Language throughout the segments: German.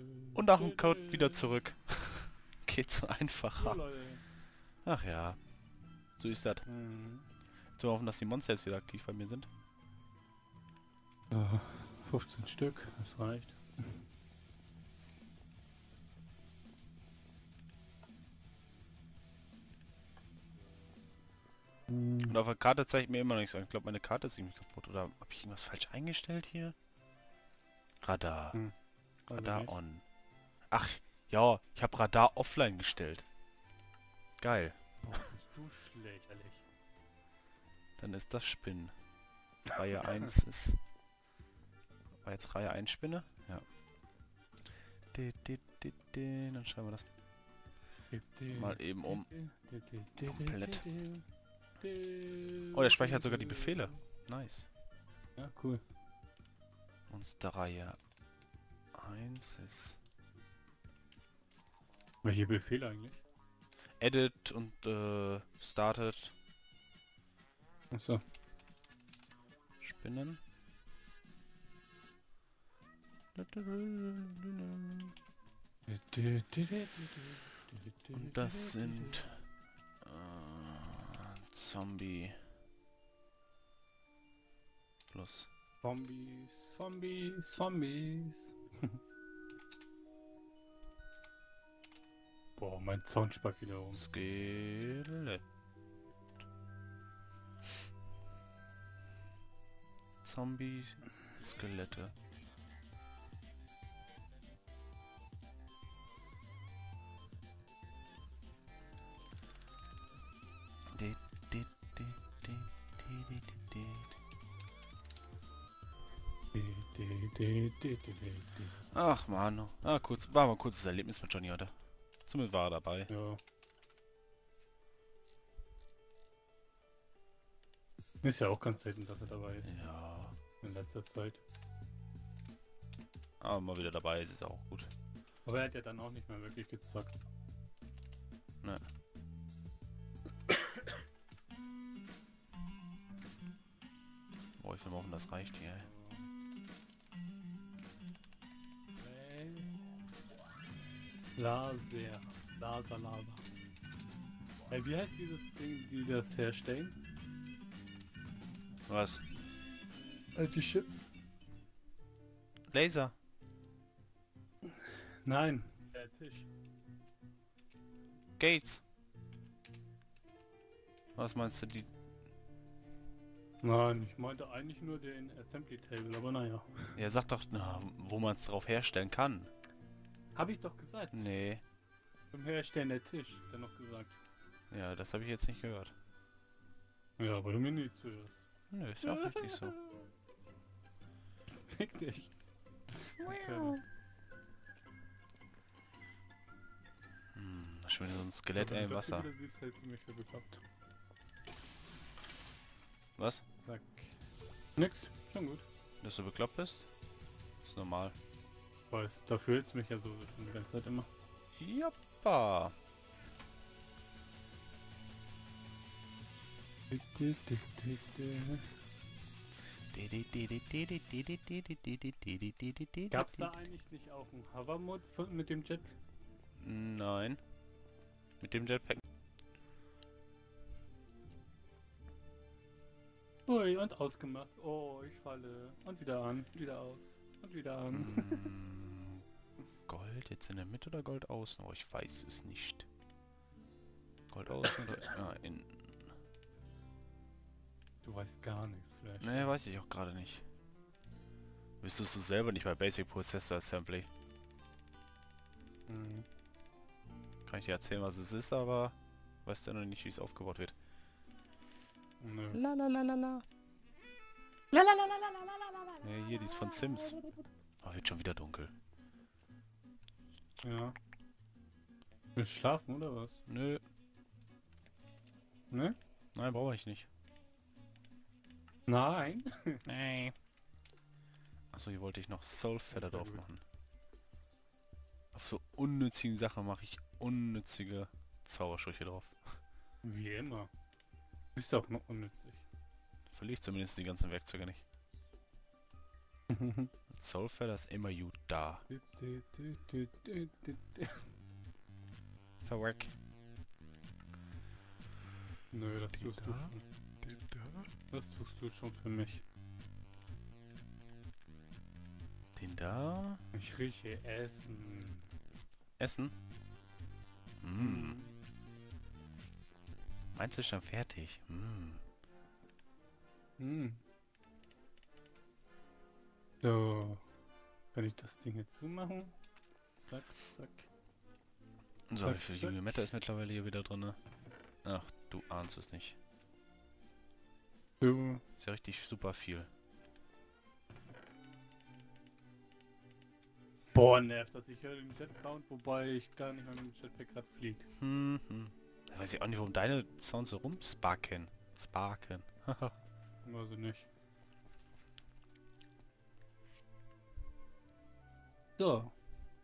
Und nach dem Code wieder zurück. Geht so einfacher. Ach ja, so ist das. Jetzt hoffen, dass die Monster jetzt wieder aktiv bei mir sind. 15 Stück, das reicht. Und auf der Karte zeigt mir immer noch nichts an. Ich glaube, meine Karte ist irgendwie kaputt. Oder habe ich irgendwas falsch eingestellt hier? Radar. Radar on. Ach, ja, ich habe Radar offline gestellt. Geil. Oh, bist du lächerlich. Dann ist das Spinnen. Reihe 1 ist... War jetzt Reihe 1 Spinne? Ja. Dann schreiben wir das mal eben um. Komplett. Oh, der speichert sogar die Befehle. Nice. Ja, cool. Monsterreihe 1 ist... Welche Befehle eigentlich? Edit und Started. Achso. Spinnen. Und das sind Zombie plus Zombies. Boah, mein Sound spackt wieder rum. Skelett. Zombie Skelette. Ach man, war mal ein kurzes Erlebnis mit Johnny heute. Zumindest war er dabei. Ja. Ist ja auch ganz selten, dass er dabei ist. Ja. In letzter Zeit. Aber mal wieder dabei ist auch gut. Aber er hat ja dann auch nicht mehr wirklich gezockt. Ne. Boah, ich will mal hoffen, das reicht hier, ey. Laser. Hey, wie heißt dieses Ding, die das herstellen? Was? Die Chips? Laser. Nein. Der Tisch. Gates. Was meinst du, die... Nein, ich meinte eigentlich nur den Assembly Table, aber naja. Ja, sag doch, na, wo man es drauf herstellen kann. Hab ich doch gesagt. Nee. Zum Herstellen der Tisch, dann noch gesagt. Ja, das habe ich jetzt nicht gehört. Ja, weil du mir nie zuhörst. Nö, ist ja auch richtig so. Fick dich. Okay. Schon wieder so ein Skelett im Wasser. Wenn du das siehst, hältst du mich für bekloppt. Was? Zack. Nix, schon gut. Dass du bekloppt bist? Ist normal. Weiß, dafür hältst du mich ja so schon die ganze Zeit immer. Jappa. Gab's da eigentlich nicht auch einen Hover-Mod mit dem Jet? Nein. Mit dem Jetpack. Ui, und ausgemacht. Oh, ich falle. Und wieder an, wieder aus. Und wieder an. Gold jetzt in der Mitte oder Gold außen? Oh, ich weiß es nicht. Gold außen oder innen? Du weißt gar nichts, vielleicht. Nee, weiß ich auch gerade nicht. Wüsstest du selber nicht bei Basic Processor Assembly? Kann ich dir erzählen, was es ist, aber weißt du noch nicht, wie es aufgebaut wird. Nö. Lalalala. Ne, hier, die ist von Sims. Oh, wird schon wieder dunkel. Ja. Willst du schlafen oder was? Nö. Ne? Nein, brauche ich nicht. Nein. Nee. Achso, hier wollte ich noch Soul Feather Sehr drauf gut. machen. Auf so unnützigen Sachen mache ich unnützige Zaubersprüche drauf. Wie immer. Bist auch noch unnützig. Verliere ich zumindest die ganzen Werkzeuge nicht. Soulfeller ist immer gut da. Verwack. Nö, das tust du schon. Das tust du schon für mich. Den da. Ich rieche Essen. Essen? Mm. Meinst du schon fertig? Mm. So. Kann ich das Ding jetzt zumachen? Zack, zack. So, Zack, wie viel zack. Millimeter ist mittlerweile hier wieder drin? Ach, du ahnst es nicht. So. Ist ja richtig super viel. Boah, nervt das. Ich höre den Jet-Sound, wobei ich gar nicht mal mit dem Jetpack gerade fliege. Da weiß ich auch nicht, warum deine Sounds so rumsparken. Sparken. Also nicht. So.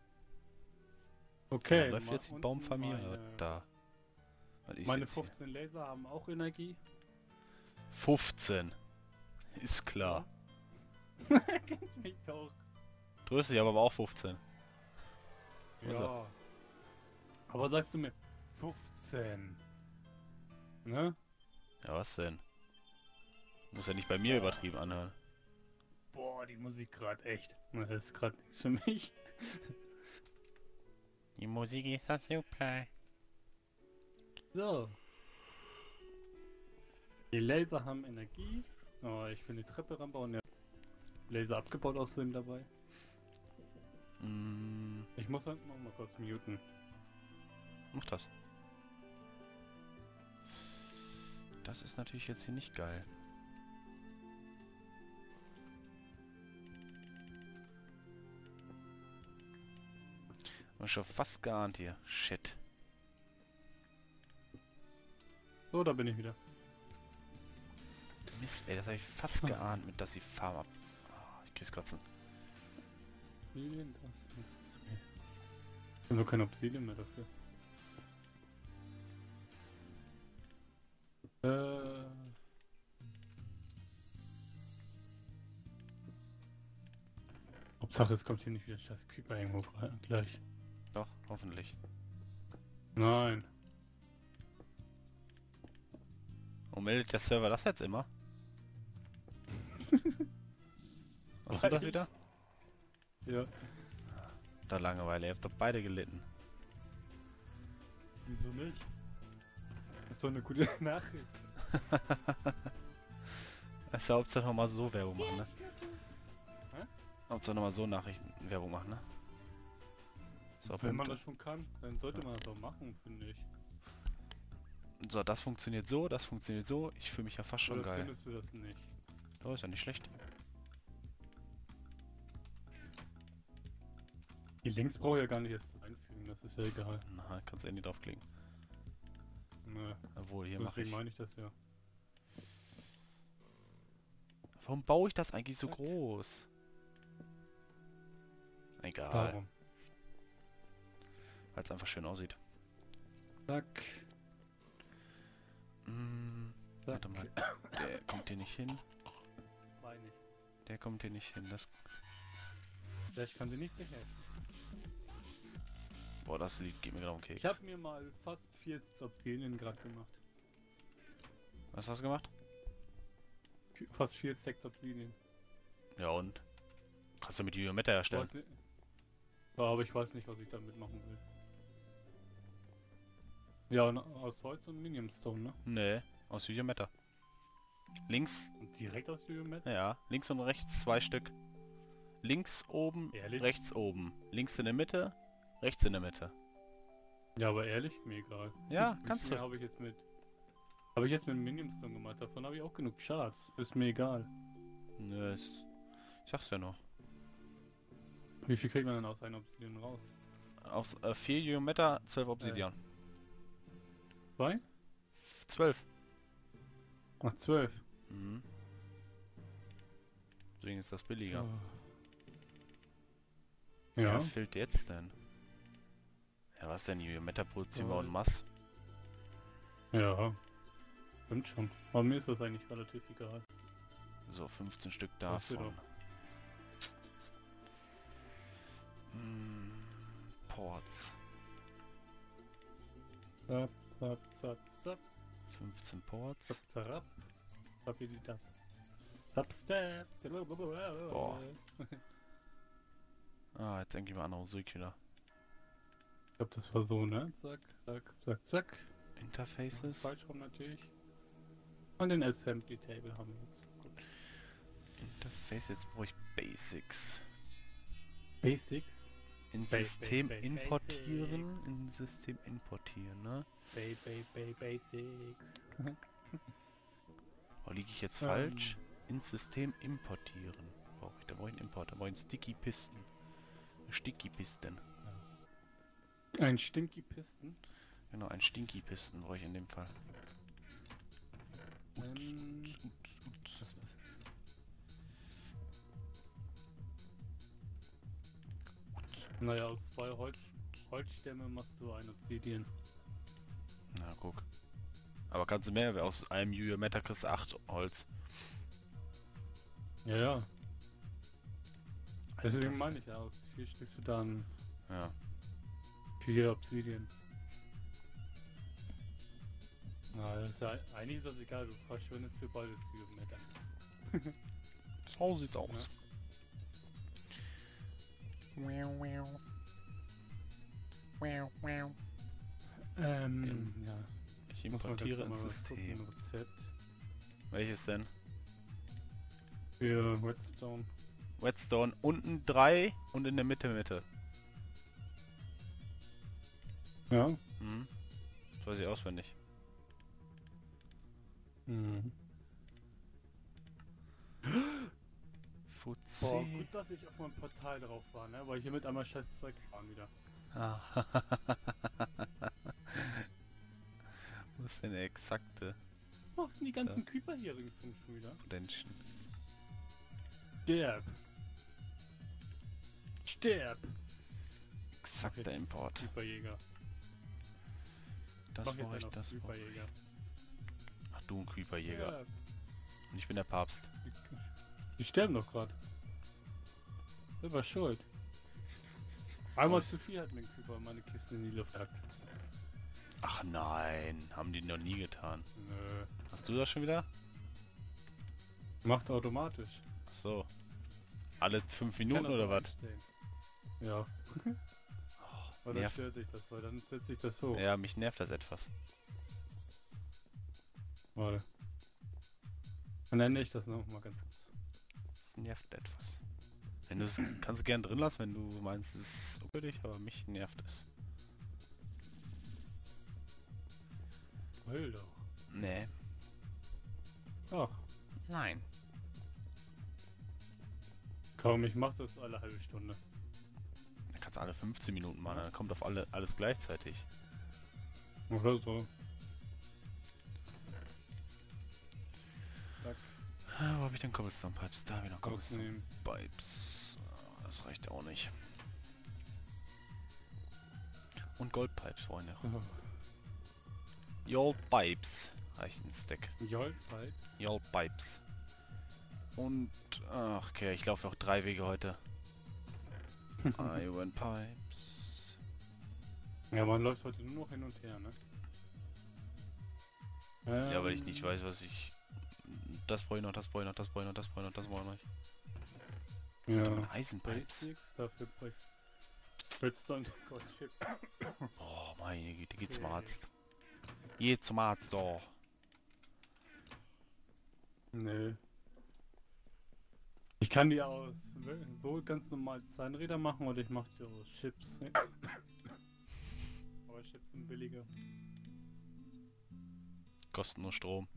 Okay. Ja, läuft jetzt die Baumfamilie oder da? Was ist Meine jetzt hier? 15 Laser haben auch Energie. 15. Ist klar. Kennst mich doch. Größe, ich habe aber auch 15. Ja. Aber sagst du mir 15? Ne? Ja, was denn? Muss ja nicht bei mir übertrieben anhören. Boah, die Musik gerade echt. Das ist gerade nichts für mich. Die Musik ist das super. So. Die Laser haben Energie. Oh, ich will eine Treppe ranbauen. Ja. Laser abgebaut außerdem dabei. Ich muss halt noch mal kurz muten. Mach das. Das ist natürlich jetzt hier nicht geil. Und schon fast geahnt hier. Shit. So, da bin ich wieder. Mist, ey, das habe ich fast geahnt, mit dass ich Farm ab. Oh, ich krieg's kotzen. Obsidian, das ist okay. Ich habe nur kein Obsidian mehr dafür. Hauptsache es kommt hier nicht wieder scheiß Creeper irgendwo rein, gleich. Doch, hoffentlich. Nein. Und meldet der Server das jetzt immer? Hast du das wieder? Ja. Da Langeweile, ihr habt doch beide gelitten. Wieso nicht? Das ist doch eine gute Nachricht. Das ist ja Hauptsache nochmal so Werbung machen, ne? Hä? Hauptsache nochmal so Nachrichten-Werbung machen, ne? So, Wenn man Punkte. das schon kann, dann sollte man das auch machen, finde ich. So, das funktioniert so, das funktioniert so. Ich fühle mich ja fast schon Oder geil. findest du das nicht? Oh, ist ja nicht schlecht. Die Links brauche ich ja gar nicht erst einfügen, das ist ja egal. Na, kannst du eh nicht draufklicken. Ne, Obwohl, hier mache deswegen ich... meine ich das ja. Warum baue ich das eigentlich so Zack. groß? Egal, Darum. weil es einfach schön aussieht. Zack. Zack. Warte mal, der kommt hier nicht hin. Weiß nicht. Der kommt hier nicht hin. Das... Ich kann dir nicht helfen. Boah, das Lied geht mir gerade um den Keks. Ich habe mir mal fast 40 Obsidian gerade gemacht. Was hast du gemacht? Fast 4 Stacks Obsidian. Ja und? Kannst du mit Geometer erstellen? Weiß nicht. Ja, aber ich weiß nicht, was ich damit machen will. Ja, und aus Holz und Miniumstone, ne? Nee, aus Geometer. Links, Und direkt aus Geometry? ja, links und rechts 2 Stück. Links oben, Ehrlich? rechts oben. Links in der Mitte, rechts in der Mitte. Ja, aber ehrlich, mir egal. Ja, Wie kannst viel du. habe ich jetzt mit... Habe ich jetzt mit Miniumstone gemacht, davon habe ich auch genug Charts. Ist mir egal. Nö, ist... Ich sag's ja noch. Wie viel kriegt man denn aus einem Obsidian raus? Aus 4 Geometer, 12 Obsidian. 2? 12. Ach, 12. Mhm. Deswegen ist das billiger. Ja. Was fehlt jetzt denn? Ja, was denn? Geometer produzieren wir Oh. en masse. Ja. Stimmt schon. Aber mir ist das eigentlich relativ egal. So, 15 Stück Weißt du davon. Ports. Zap, zap, zap, zap. 15 Ports. Zap, zap. Zap, zap, step. Boah. Ah, jetzt endlich mal andere Musik wieder. Ich glaube, das war so, ne? Zack, zack, zack, zack. Interfaces. Falsch rum natürlich. Und den Assembly Table haben wir jetzt. Gut. Interface, jetzt brauche ich Basics. Basics? In System importieren. In System importieren, ne? Basics. Wo liege ich jetzt falsch? In System importieren. Brauche ich, da brauche ich einen Import, da brauche ich einen Sticky Piston. Sticky Piston. Ein Stinky Piston? Genau, ein Stinky Piston brauche ich in dem Fall. Naja, aus 2 Holzstämme machst du ein Obsidian. Na, guck. Aber kannst du mehr, aus einem Julia Meta kriegst du 8 Holz. Ja, ja. Deswegen meine ich ja, aus 4 stehst du dann Ja. 4 Obsidian. Na, das ist ja, eigentlich ist das egal, du verschwendest für beides Julia Meta. So sieht's aus. Ja. Ich importiere ins System. Rezept Welches denn? für Redstone. Redstone unten 3 und in der Mitte. Ja. Mhm. Das weiß ich auswendig. Mhm. Fuzzi. Boah, gut, dass ich auf meinem Portal drauf war, ne? Weil ich hier mit einmal scheiß Zeug fahren wieder. Ah. Wo ist denn der exakte Was machen die ganzen Creeper hier ringsum schon wieder? Potential? Sterb! Sterb! Exakter Import. Creeperjäger. Das brauche ich, das brauche ich. Creeperjäger. Ach, du ein Creeperjäger. Ja, Und ich bin der Papst. die sterben doch gerade. Selber schuld. Einmal zu viel hat mir ein Creeper meine Kisten in die Luft gejagt. Ach nein, haben die noch nie getan. Nö. Hast du das schon wieder? Macht automatisch. Ach so. Alle 5 Minuten Kann das oder auch was? einstellen. Ja. Weil dann Nervt. stört dich das, weil dann setzt sich das hoch. Ja, mich nervt das etwas. Warte. Dann ändere ich das noch mal ganz kurz. Das nervt etwas. Wenn du es kannst du gern drin lassen, wenn du meinst, es ist für dich, aber mich nervt es. Heul doch. Nee. Ach, Nein. kaum, ich mach das alle halbe Stunde. Dann kannst du alle 15 Minuten machen, dann kommt auf alles gleichzeitig. Oder so. Zack, Wo habe ich denn Cobblestone Pipes? Da habe ich noch Cobblestone rausnehmen. Pipes. Das reicht auch nicht. Und Gold Pipes, Freunde. Gold Pipes. Reicht ein Stack. Jolt halt. Gold Pipes. Und, ach, okay, ich laufe auch 3 Wege heute. Iron Pipes. Ja, man läuft heute nur noch hin und her, ne? Ja, weil ich nicht weiß, was ich... Das brauche ich noch, das brauche ich noch, das brauche ich noch, das brauche ich noch, das brauche ich noch. Ja. Eisenpipes. Basics, dafür brauche ich Redstone, Goldchip. Oh, meine Güte, geh zum Arzt. Geh zum Arzt, doch. Nö. Ich kann die aus so ganz normal Zahnräder machen oder ich mache die aus Chips. Ne? Aber Chips sind billiger. Kosten nur Strom.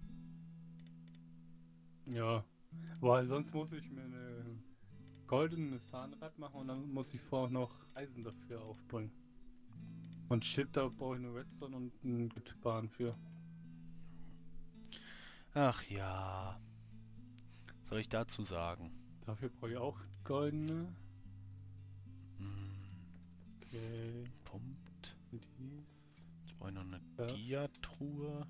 Ja, weil sonst muss ich mir eine goldene Zahnrad machen und dann muss ich vorher noch Eisen dafür aufbringen. Und Chip, da brauche ich eine Redstone und einen Bahn für. Ach ja. Was soll ich dazu sagen? Dafür brauche ich auch goldene. Hm, Okay. Punkt. Die. Jetzt brauche ich noch eine Das. Dia-Truhe.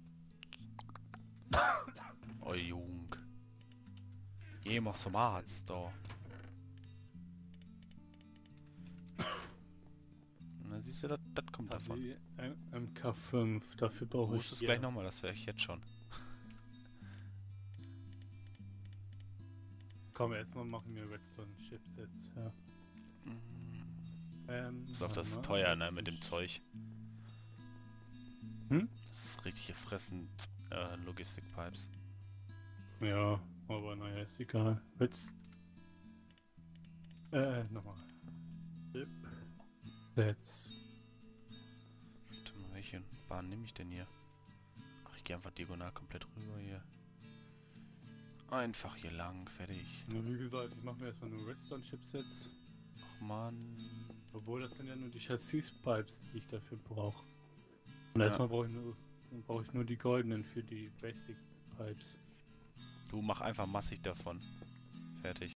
Oh, Jung. Geh mal zum Arzt, da. Siehst du, das kommt davon. MK5, dafür Du brauche musst ich es hier. gleich nochmal, das höre ich jetzt schon. Komm, erstmal machen wir Redstone-Chipsets, ja. Ist auf das warte teuer, mal, ne, mit dem Zeug. Hm? Das ist richtig gefressen, Logistik-Pipes. Ja, aber naja, ist egal. Nochmal. Chipsets. Warte mal, welche Bahn nehme ich denn hier? Ach, ich gehe einfach diagonal komplett rüber hier. Einfach hier lang, fertig. Ja, wie gesagt, ich mache mir erstmal nur Redstone-Chipsets. Ach man. Obwohl, das sind ja nur die Chassis-Pipes, die ich dafür brauche. Und Ja. erstmal brauche ich nur die goldenen für die Basic-Pipes. Du mach einfach massig davon. Fertig.